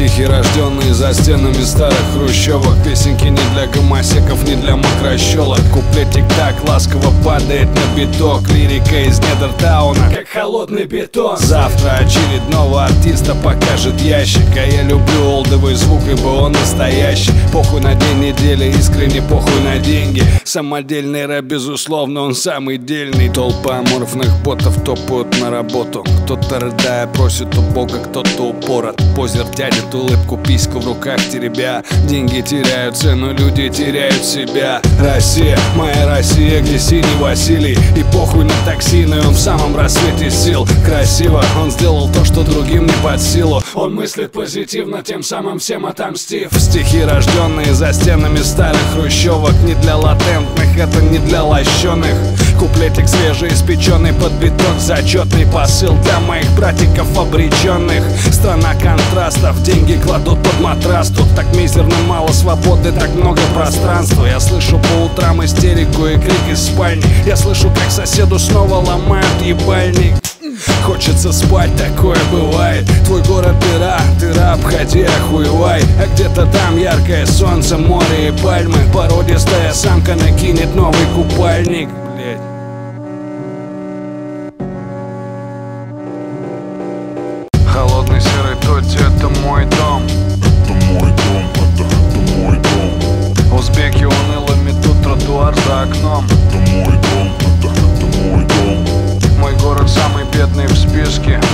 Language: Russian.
Стихи, рожденные за стенами старых хрущевок. Песенки не для гомосеков, не для мокрощелок. Куплетик так ласково падает на биток. Лирика из недр тауна, как холодный бетон. Завтра очередного артиста покажет ящик. А я люблю олдовый звук, ибо он настоящий. Похуй на день недели, искренне похуй на деньги. Самодельный рэп, безусловно, он самый дельный. Толпа аморфных ботов топают на работу. Кто-то, рыдая, просит у Бога, кто-то упорот. Позер тянет улыбку, письку в руках теребя. Деньги теряют цену, люди теряют себя. Россия, моя Россия, где синий Василий. И похуй на токсины, он в самом рассвете сил. Красиво, он сделал то, что другим не под силу. Он мыслит позитивно, тем самым всем отомстив. Стихи, рожденные за стенами старых хрущевок. Не для латентных, это не для лощеных. Куплетик свежеиспеченный под биток. Зачетный посыл для моих братиков обреченных. Страна контрастов, деньги кладут под матрас. Тут так мизерно мало свободы, так много пространства. Я слышу по утрам истерику и крик из спальни. Я слышу, как соседу снова ломают ебальник. Хочется спать, такое бывает. Твой город дыра, дыра, обходи, охуевай. А где-то там яркое солнце, море и пальмы. Породистая самка накинет новый купальник. Блять. Холодный серый Тотти, это мой дом. Это мой дом, это мой дом. Узбеки уныло метут тротуар за окном. Это мой дом, это мой дом. Мой город самый бедный в списке.